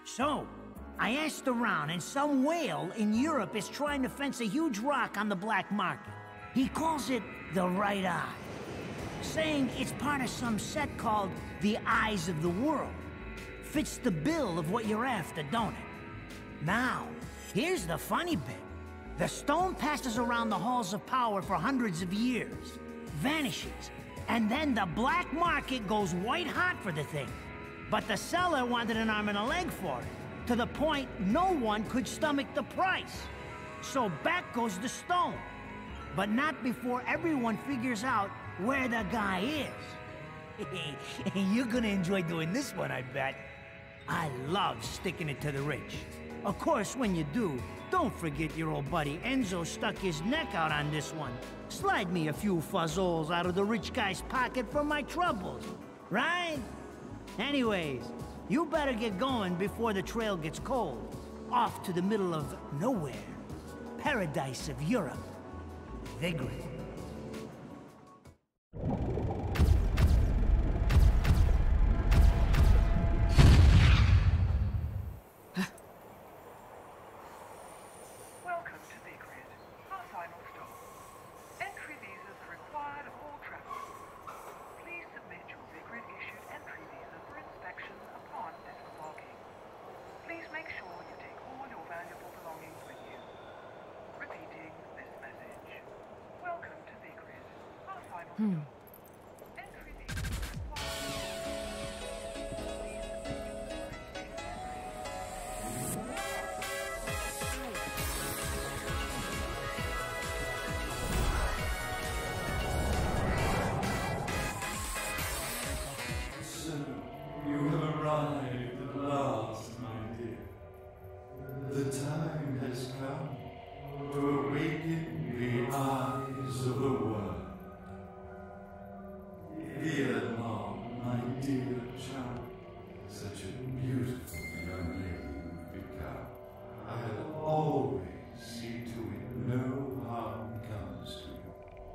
So, I asked around, and some whale in Europe is trying to fence a huge rock on the black market. He calls it the right eye, saying it's part of some set called the Eyes of the World. Fits the bill of what you're after, don't it? Now, here's the funny bit. The stone passes around the halls of power for hundreds of years, vanishes, and then the black market goes white hot for the thing. But the seller wanted an arm and a leg for it, to the point no one could stomach the price. So back goes the stone. But not before everyone figures out where the guy is. You're gonna enjoy doing this one, I bet. I love sticking it to the rich. Of course, when you do, don't forget your old buddy Enzo stuck his neck out on this one. Slide me a few fuzzoles out of the rich guy's pocket for my troubles, right? Anyways, you better get going before the trail gets cold. Off to the middle of nowhere. Paradise of Europe. Vigrid. Welcome to Vigrid, our final stop. Entry visas are required of all travelers. Please submit your Vigrid-issued entry visa for inspection upon disembarking. Please make sure you take all your valuable belongings with you. Repeating this message. Welcome to Vigrid, our final stop. Entry visas are So, you have arrived at last, my dear. The time has come to awaken the eyes of the world. Ere long, my dear child, such a beautiful young lady you've become. I'll always see to it no harm comes to you.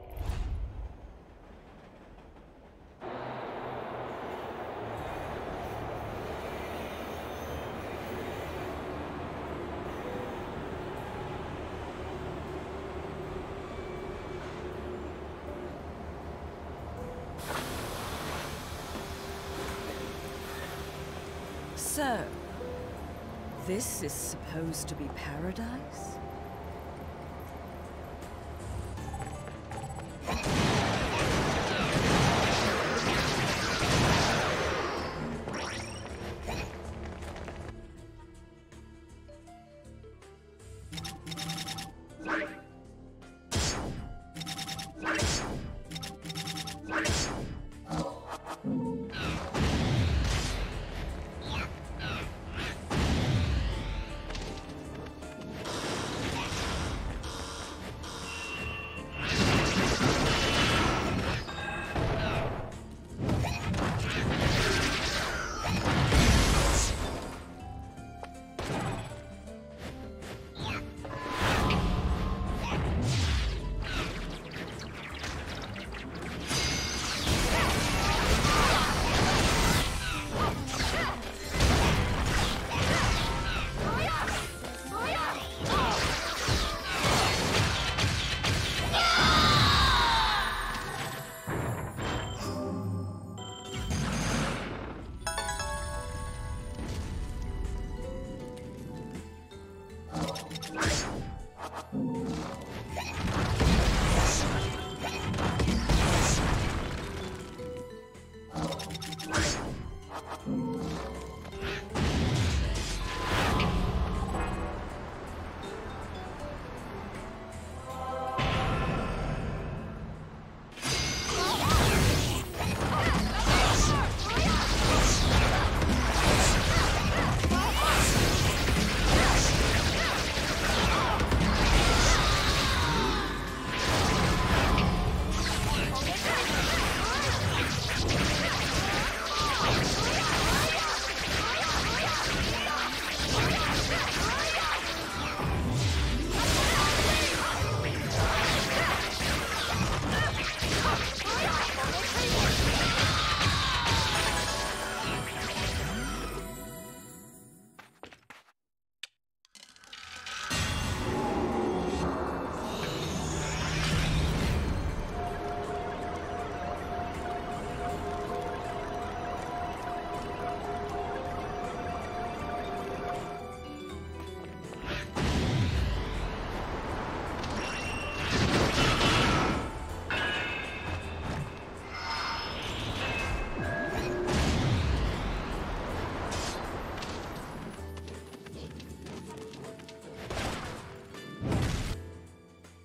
So, this is supposed to be paradise?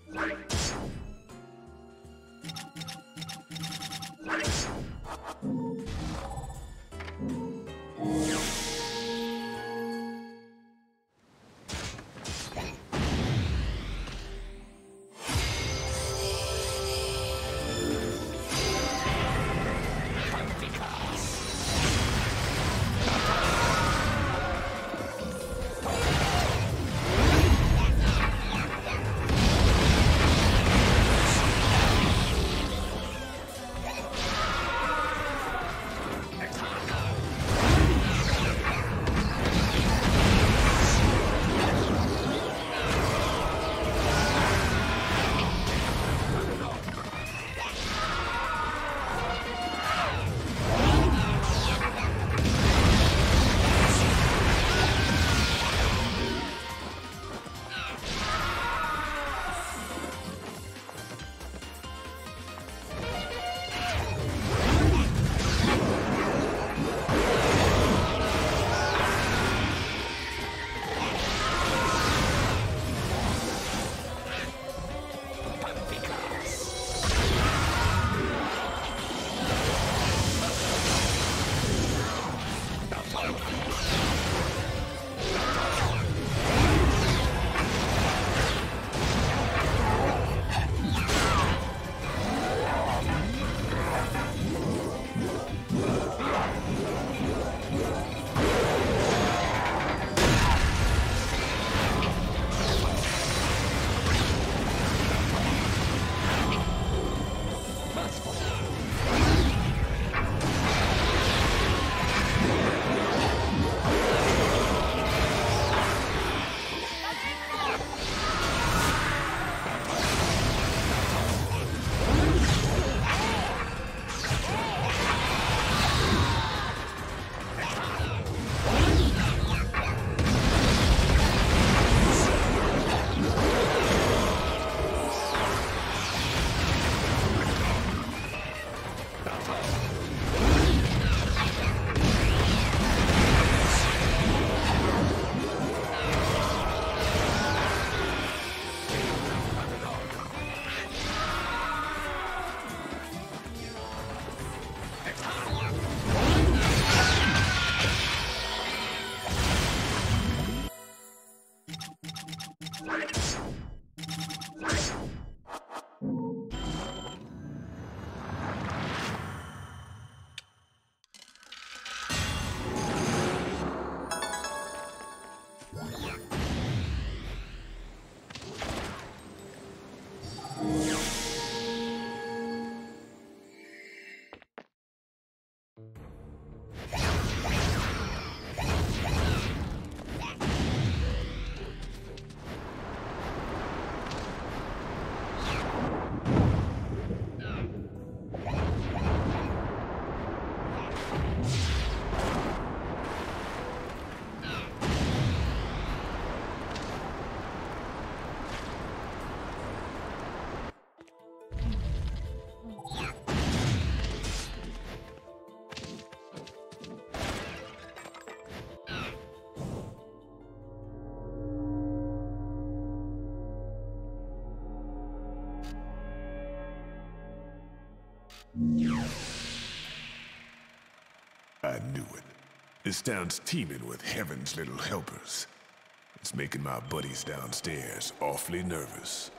I knew it. This town's teeming with heaven's little helpers. It's making my buddies downstairs awfully nervous.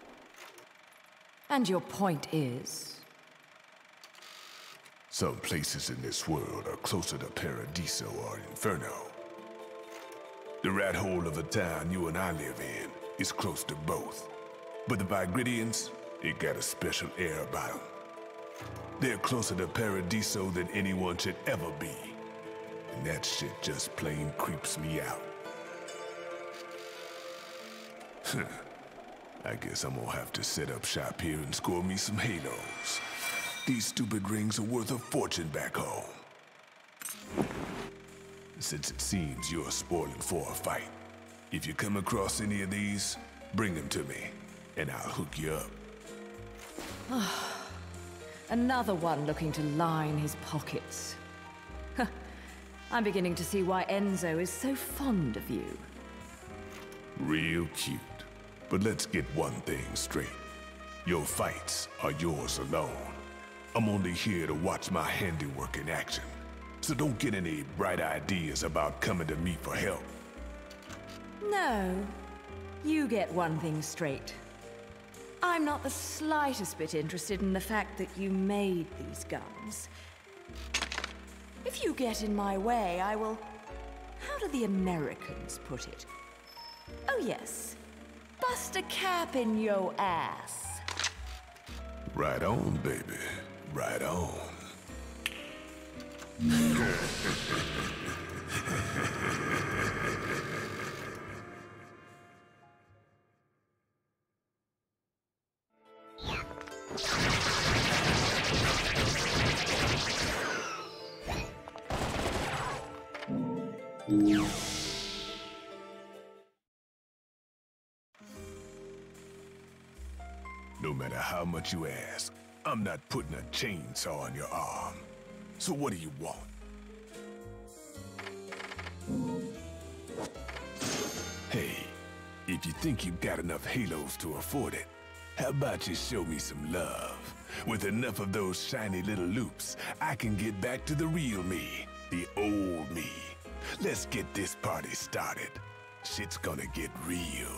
And your point is? Some places in this world are closer to Paradiso or Inferno. The rat hole of the town you and I live in is close to both. But the Vigridians, it got a special air about them. They're closer to Paradiso than anyone should ever be. And that shit just plain creeps me out. I guess I'm gonna have to set up shop here and score me some halos. These stupid rings are worth a fortune back home. Since it seems you're spoiling for a fight, if you come across any of these, bring them to me, and I'll hook you up. Another one looking to line his pockets. I'm beginning to see why Enzo is so fond of you. Real cute. But let's get one thing straight. Your fights are yours alone. I'm only here to watch my handiwork in action. So don't get any bright ideas about coming to me for help. No. You get one thing straight. I'm not the slightest bit interested in the fact that you made these guns. If you get in my way, I will... How do the Americans put it? Oh yes. Bust a cap in yo ass. Right on, baby. Right on. No matter how much you ask, I'm not putting a chainsaw on your arm. So what do you want? Hey, if you think you've got enough halos to afford it, how about you show me some love? With enough of those shiny little loops, I can get back to the real me, the old me. Let's get this party started. Shit's gonna get real.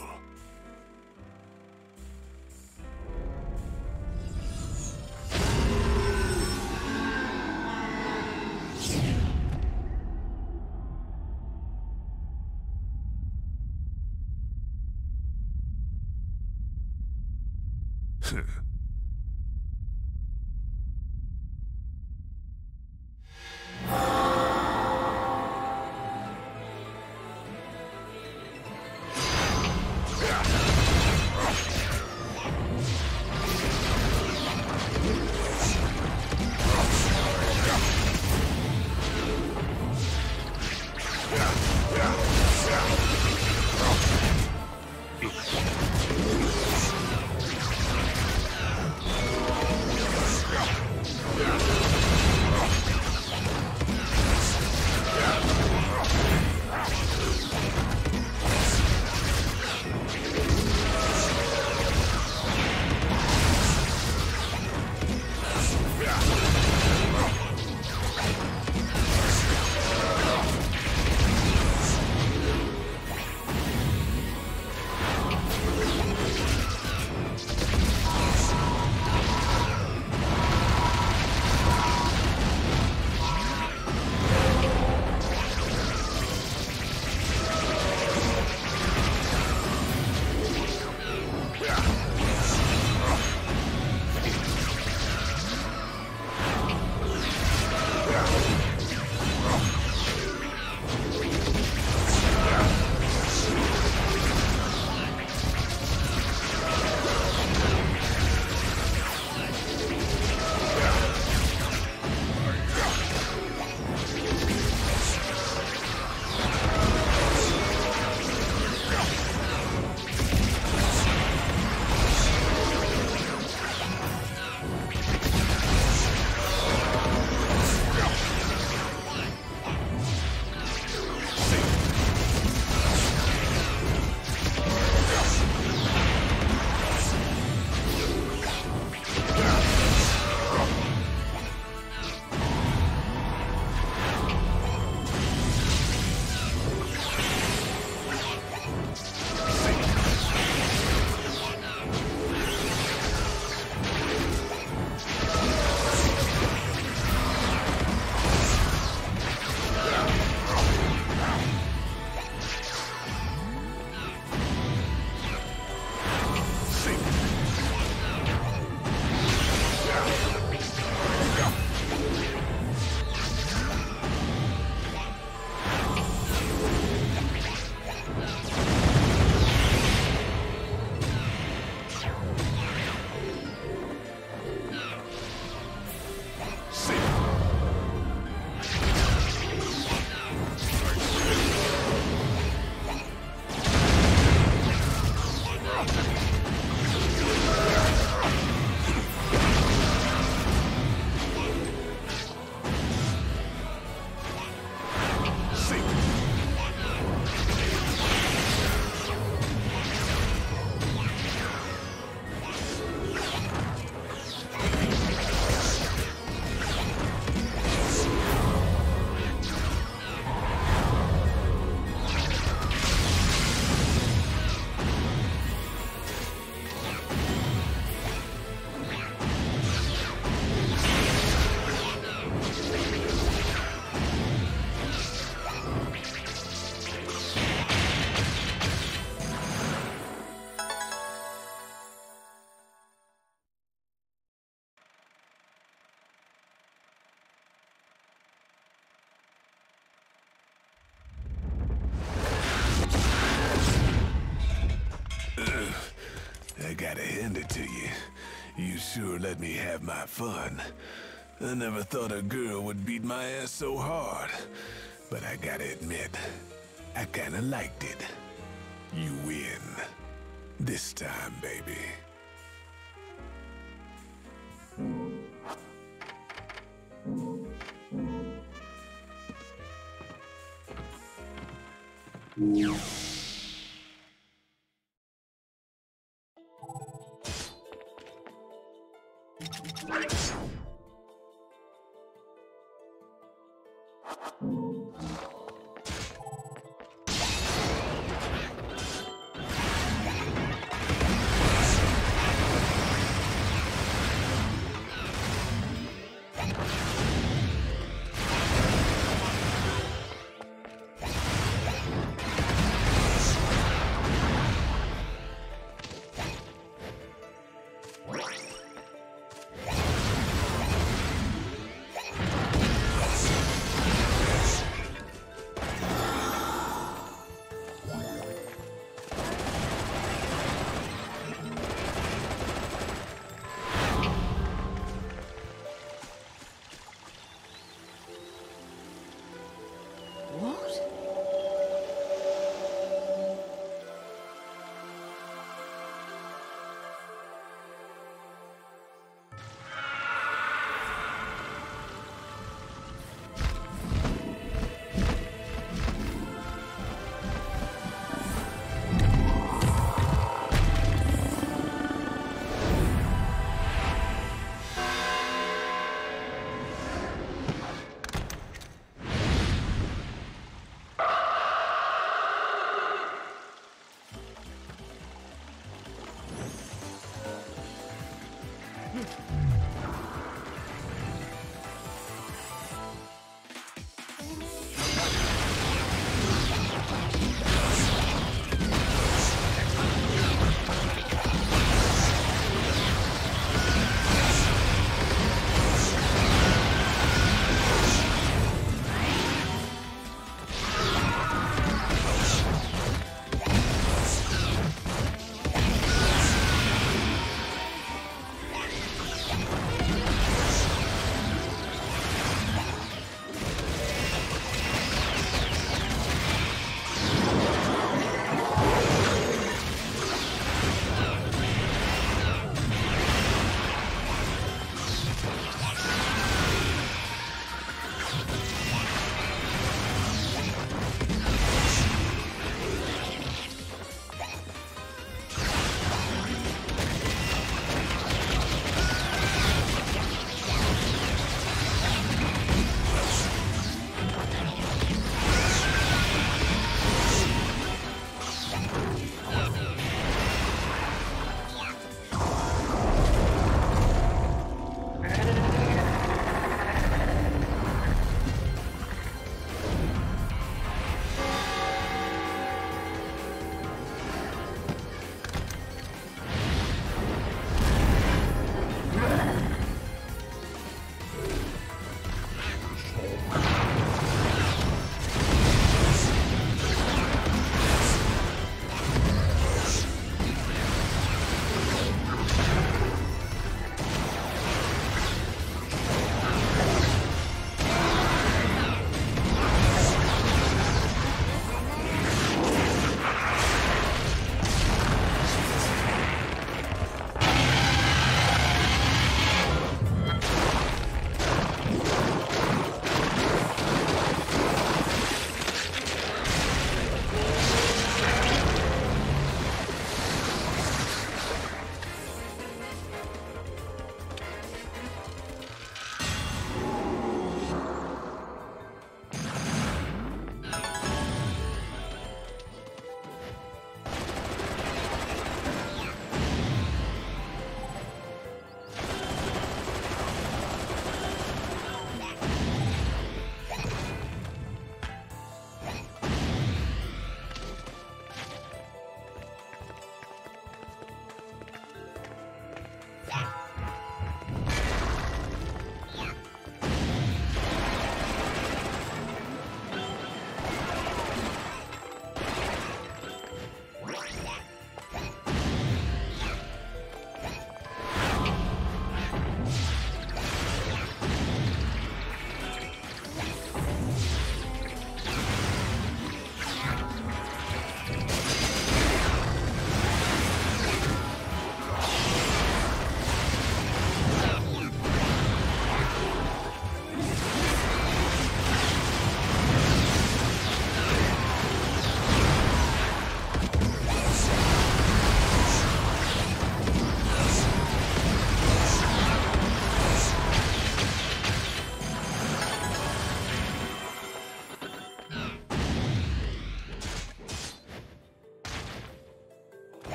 hand it to you. You sure let me have my fun. I never thought a girl would beat my ass so hard. But I gotta admit, I kinda liked it. You win. This time, baby.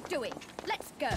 doing? Let's go.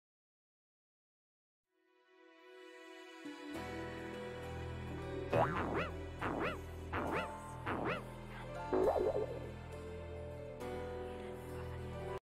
Wow.